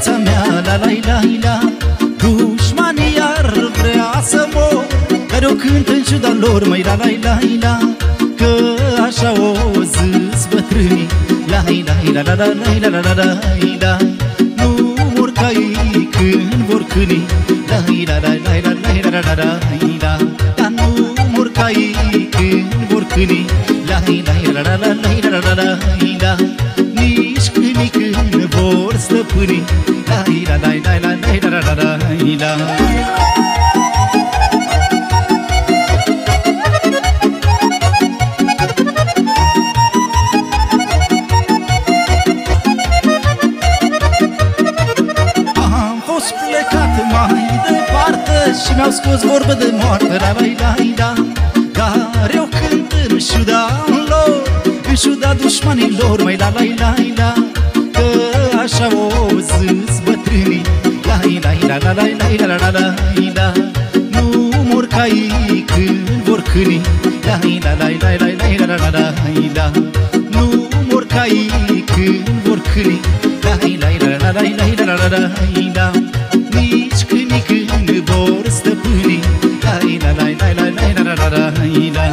viața mea, la la la la. Dușmanii iar vrea să mor, dar eu cânt în ciuda lor, măi, la la la la. Că așa o zis bătrânii, la la la la la la la la la. Nu mor ca ei când vor câni, la la la la la la la la la. Dar nu mor ca ei când vor câni, la la la la la la la la la. Nici câinii când vor stăpâni, la la la la la la la la la. Și mi-au scos vorbă de moarte, la la la la. Dar eu cânt în ciuda lor, în ciuda dușmanilor, măi, la la la la. Că așa o zis bătrânii, la la la la la la la la la. Nu mor ca ei când vor câni, la la la la la la la la la. Nu mor ca ei când vor câni, la la la la la la la la. Nici câinii când vor stăpâni, la la la la la la la la la.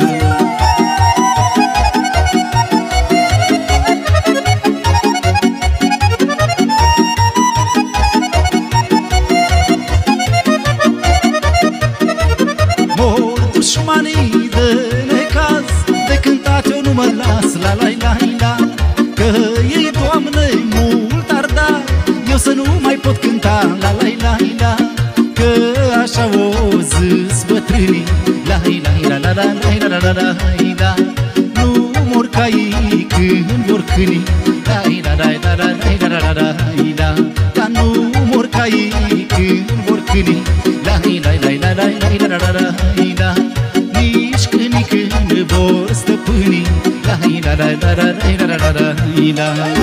Mor dușmanii de necaz, de cântat eu nu mă las, la la la la. Că ei, Doamne, mult ar da, eu să nu mai pot cânta, la la la la. Că așa o zis bătrânii, la la la la la la la la la. Nu mor ca ei când vor câni, la la la la la la la la la. Dar nu mor ca ei când vor câni, la la la la la la la la la. Nici câinii când vor stăpâni, la la la la la la la la la.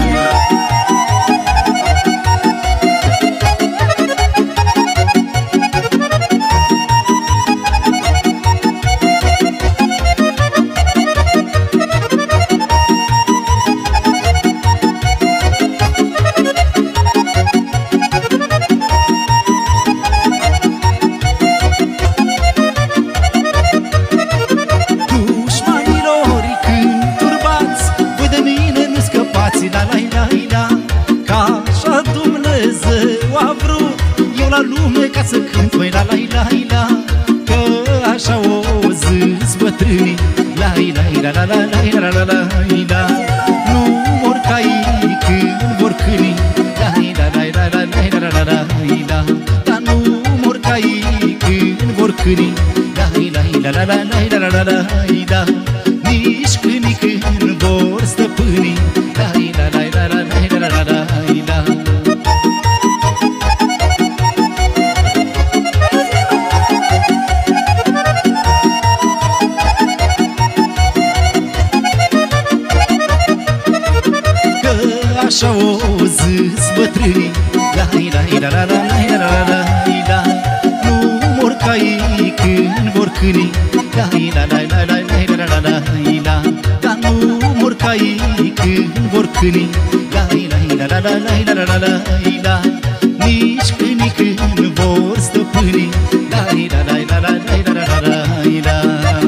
Ca să cânt, măi, la la la la. Că așa o zis bătrânii, la la la la la la la la la. Nu mor ca ei când vor câni, la la la la la la la la la. Dar nu mor ca ei când vor câni, la la la la la la la la la. Nici câinii când vor stăpâni, la la la la la la la la la. Așa o zis bătrânii, la la la la la la la la. Nu mor ca ei când vor câni, la la la la la la la la la. Dar nu mor ca ei când vor câni, la la la la la la la la la. Nici câinii când vor stăpâni, la la la la la la la la.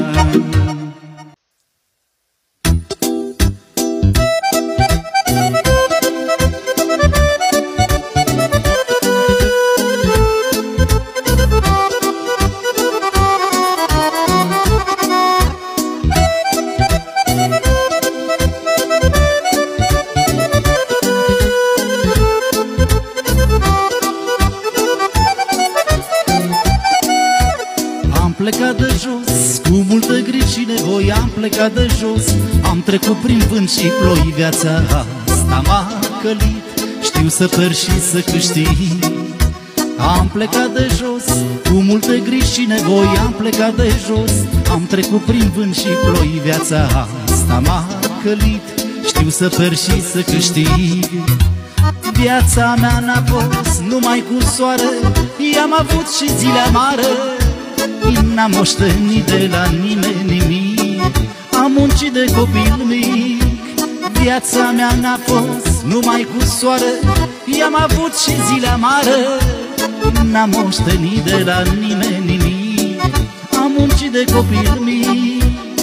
Plecat de jos, am trecut prin vânt și ploi, viața asta m-a călit. Știu să perzi și să câștig. Am plecat de jos, cu multe griji și nevoi. Am plecat de jos, am trecut prin vânt și ploi, viața asta m-a călit. Știu să perzi și să câștig. Viața mea n-a fost numai cu soare, i-am avut și zile amare. N-am moștenit de la nimeni nimic, am muncit de copil mic, Viața mea n-a fost numai cu soare, i-am avut și zile amare. N-am moștenit de la nimeni nimic, am muncit de copil mic.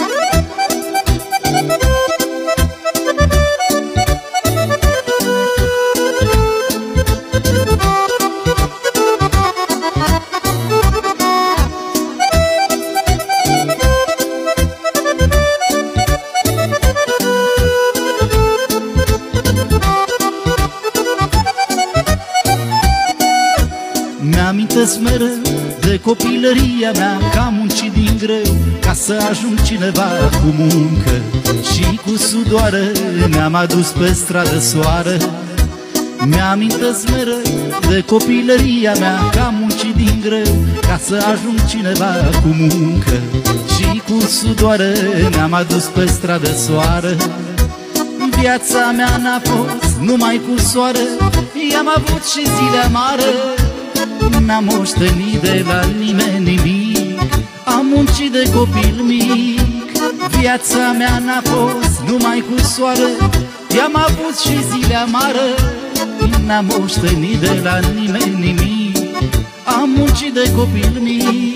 Mi-amintesc mereu de copilăria mea, că am muncit din greu ca să ajung cineva cu muncă. Și cu sudoare mi-am adus pe stradă soare. Mi-amintesc mereu de copilăria mea, că am muncit din greu ca să ajung cineva cu muncă. Și cu sudoare mi-am adus pe stradă soare. Viața mea n-a fost numai cu soare, i-am avut și zile amare. N-am moștenit de la nimeni nimic, am muncit de copil mic. Viața mea n-a fost numai cu soare, i-am avut și zile amare. N-am moștenit de la nimeni nimic, am muncit de copil mic.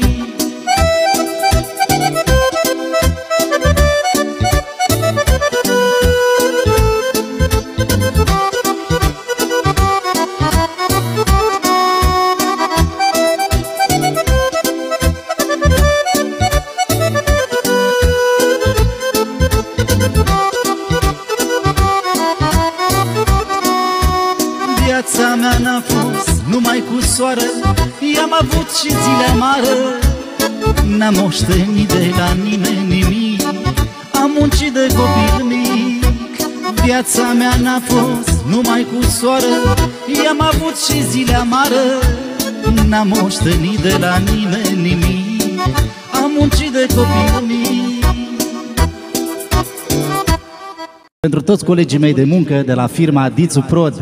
Viața mea n-a fost numai cu soare, i-am avut și zile amare. N-am moștenit de la nimeni nimic, am muncit de copil mic. Viața mea n-a fost numai cu soare, i-am avut și zile amare. N-am moștenit de la nimeni nimic, am muncit de copil mic. Pentru toți colegii mei de muncă de la firma Dițu Prod,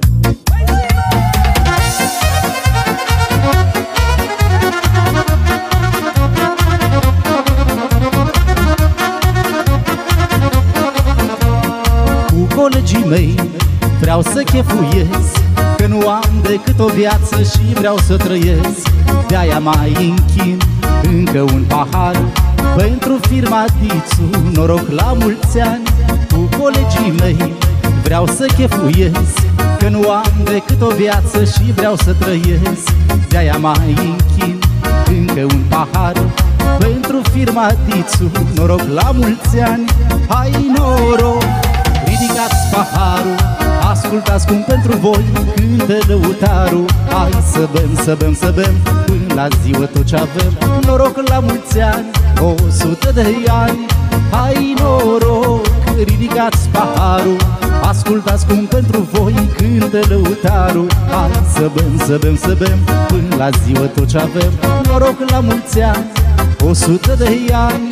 colegii mei vreau să chefuiesc, că nu am decât o viață și vreau să trăiesc. De-aia mai închin încă un pahar pentru firma Dițu, noroc la mulți ani. Cu colegii mei vreau să chefuiesc, că nu am decât o viață și vreau să trăiesc. De-aia mai închin încă un pahar pentru firma Dițu, noroc la mulți ani. Hai noroc! Ridicați paharul, ascultați cum pentru voi cântă lăutarul. Hai să bem, să bem, să bem, până la ziua tot ce avem. Noroc la mulți ani, 100 de ani. Hai noroc, ridicați paharul, ascultați cum pentru voi cântă lăutarul. Hai să bem, să bem, să bem, până la ziua tot ce avem. Noroc la mulți ani, 100 de ani.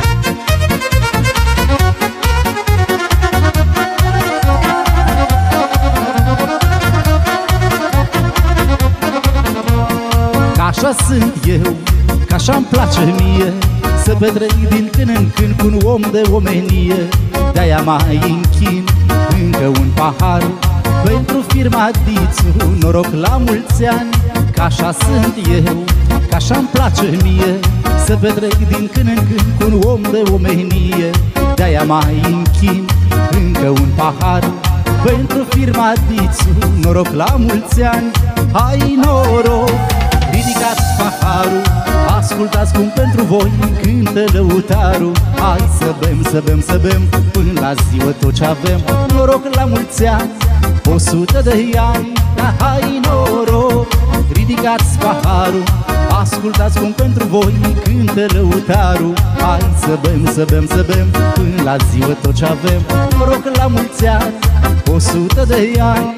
Așa sunt eu, că așa-mi place mie, să petrec din când în când cu un om de omenie. De-aia mai închin încă un pahar pentru firma Dițu, noroc la mulți ani. Că așa sunt eu, că așa-mi place mie, să petrec din când în când cu un om de omenie. De-aia mai închin încă un pahar pentru firma Dițu, noroc la mulți ani. Hai noroc! Ridicați paharul, ascultați cum pentru voi cântă lăutarul. Hai să bem, să bem, să bem, până la ziua tot ce avem. Noroc la mulți ani, 100 de ani. Hai noroc, ridicați paharul, ascultați cum pentru voi cântă lăutarul. Hai să bem, să bem, să bem, până la ziua tot ce avem. Noroc la mulți ani, 100 de ani.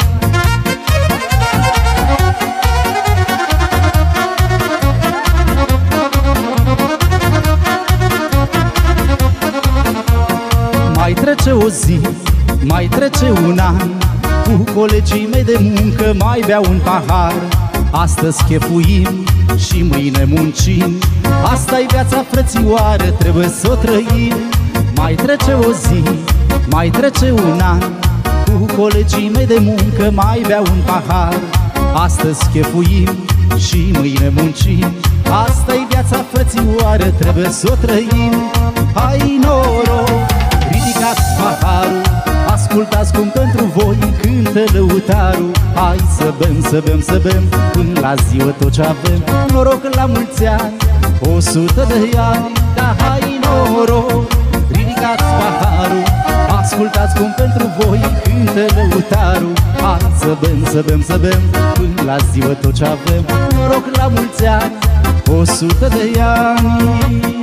Mai trece o zi, mai trece un an, cu colegii mei de muncă mai beau un pahar. Astăzi chefuim și mâine muncim, asta-i viața frățioară, trebuie să o trăim. Mai trece o zi, Mai trece un an, cu colegii mei de muncă mai beau un pahar. Astăzi chefuim și mâine muncim, asta-i viața, frățioară, trebuie să o trăim. Hai noroc, ridicați paharul, ascultați cum pentru voi cântă lăutarul. Hai să bem, să bem, să bem, până la ziua tot ce avem. Noroc la mulți ani, 100 de ani, da hai noroc, ridicați paharul, ascultați cum pentru voi cântă lăutarul. Hai să bem, să bem, să bem, până la ziua tot ce avem. Noroc la mulți ani, 100 de ani.